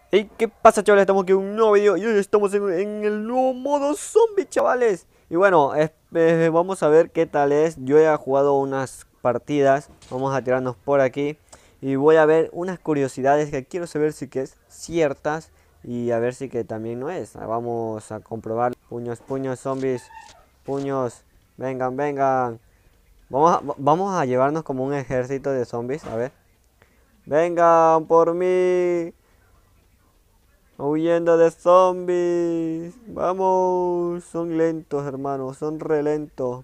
Hey, ¿qué pasa, chavales? Estamos aquí en un nuevo video y hoy estamos en el nuevo modo zombie, chavales. Y bueno, vamos a ver qué tal es. Yo ya he jugado unas partidas. Vamos a tirarnos por aquí. Y voy a ver unas curiosidades que quiero saber si que es ciertas. Y a ver si que también no es. Vamos a comprobar. Puños, puños, zombies. Puños. Vengan, vengan. Vamos a llevarnos como un ejército de zombies. A ver. Vengan por mí. Huyendo de zombies. Vamos. Son lentos, hermanos. Son re lentos.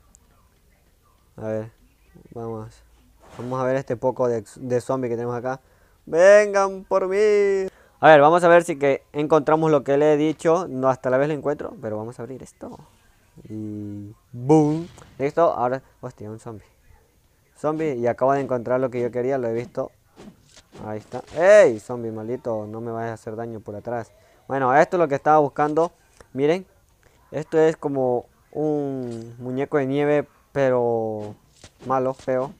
A ver. Vamos. Vamos a ver este poco de zombie que tenemos acá. Vengan por mí. A ver, vamos a ver si que encontramos lo que le he dicho. No, hasta la vez lo encuentro. Pero vamos a abrir esto. Y... ¡boom! Listo. Ahora... hostia, un zombie. Zombie. Y acabo de encontrar lo que yo quería. Lo he visto. Ahí está. ¡Ey! Zombie maldito, no me vayas a hacer daño por atrás. Bueno, esto es lo que estaba buscando. Miren, esto es como un muñeco de nieve, pero malo, feo.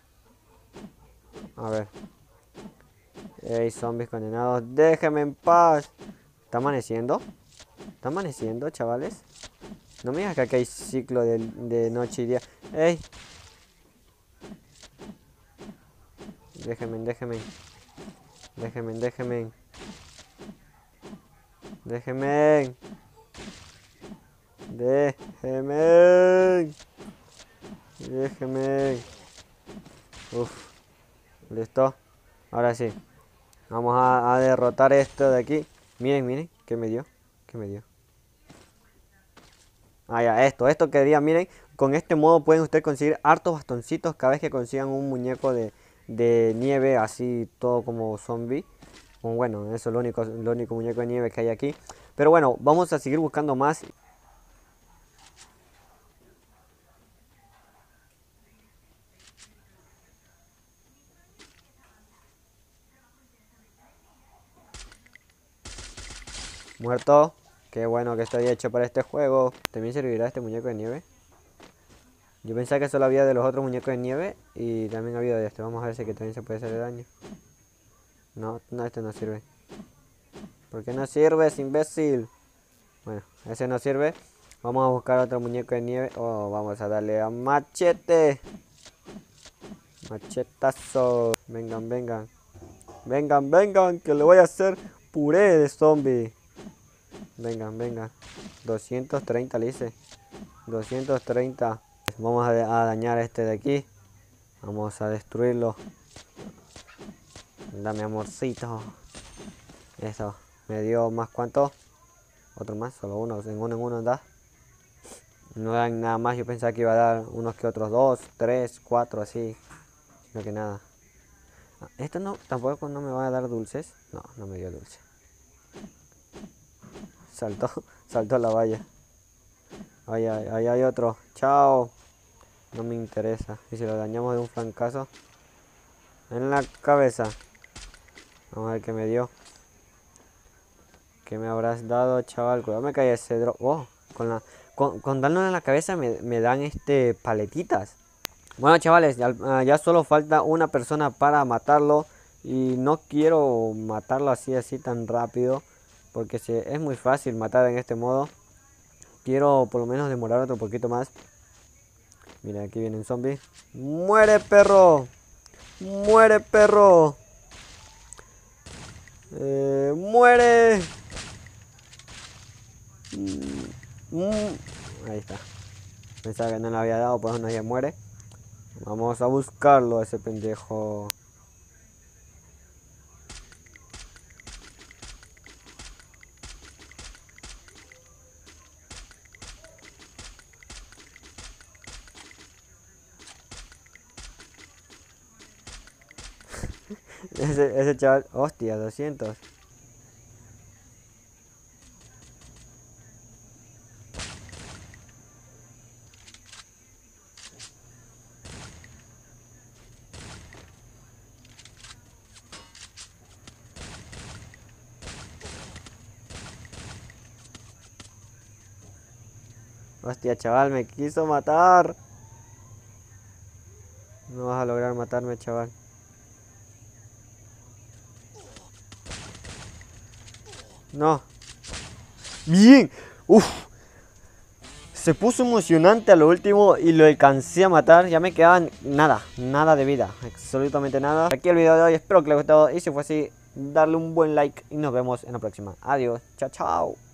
A ver. ¡Ey, zombies condenados! ¡Déjenme en paz! ¿Está amaneciendo? ¿Está amaneciendo, chavales? No me digas que aquí hay ciclo de noche y día. ¡Ey! Déjenme, déjenme. Déjenme, déjenme. Déjenme. Déjenme. Déjenme. Uf, listo. Ahora sí. Vamos a derrotar esto de aquí. Miren, miren. ¿Qué me dio? ¿Qué me dio? Ah, ya, esto quería, miren. Con este modo pueden ustedes conseguir hartos bastoncitos cada vez que consigan un muñeco de nieve, así todo como zombie. Bueno, eso es lo único muñeco de nieve que hay aquí. Pero bueno, vamos a seguir buscando más. Muerto. Qué bueno que estoy hecho para este juego. ¿También servirá este muñeco de nieve? Yo pensaba que solo había de los otros muñecos de nieve y también había de este. Vamos a ver si que también se puede hacer daño. No, no, este no sirve. ¿Por qué no sirves, imbécil? Bueno, ese no sirve. Vamos a buscar otro muñeco de nieve. Oh, vamos a darle a machete. Machetazo. Vengan, vengan. Vengan, vengan, que le voy a hacer puré de zombie. Vengan, vengan. 230 le hice. 230. Vamos a dañar este de aquí. Vamos a destruirlo. Dame amorcito. Eso. Me dio más cuánto. Otro más, solo uno. En uno da. No dan nada más. Yo pensaba que iba a dar unos que otros 2, 3, 4 así. No que nada. Esto no, tampoco no me va a dar dulces. No, no me dio dulce. Saltó, saltó la valla. Ahí hay otro. Chao. No me interesa. Y si lo dañamos de un francazo. En la cabeza. Vamos a ver qué me dio. ¿Qué me habrás dado, chaval? Cuidado, me cae ese drop. Oh, con darlo en la cabeza me dan paletitas. Bueno, chavales, ya solo falta una persona para matarlo. Y no quiero matarlo así tan rápido. Porque es muy fácil matar en este modo. Quiero por lo menos demorar otro poquito más. Mira, aquí viene un zombie. ¡Muere, perro! ¡Muere, perro! ¡Muere! Ahí está. Pensaba que no le había dado, pues nadie muere. Vamos a buscarlo a ese pendejo. Ese chaval. Hostia, 200. Hostia, chaval, me quiso matar. No vas a lograr matarme, chaval. No. Bien. Uf. Se puso emocionante a lo último y lo alcancé a matar. Ya me quedaban nada de vida. Absolutamente nada. Aquí el video de hoy. Espero que les haya gustado. Y si fue así, darle un buen like y nos vemos en la próxima. Adiós. Chao, chao.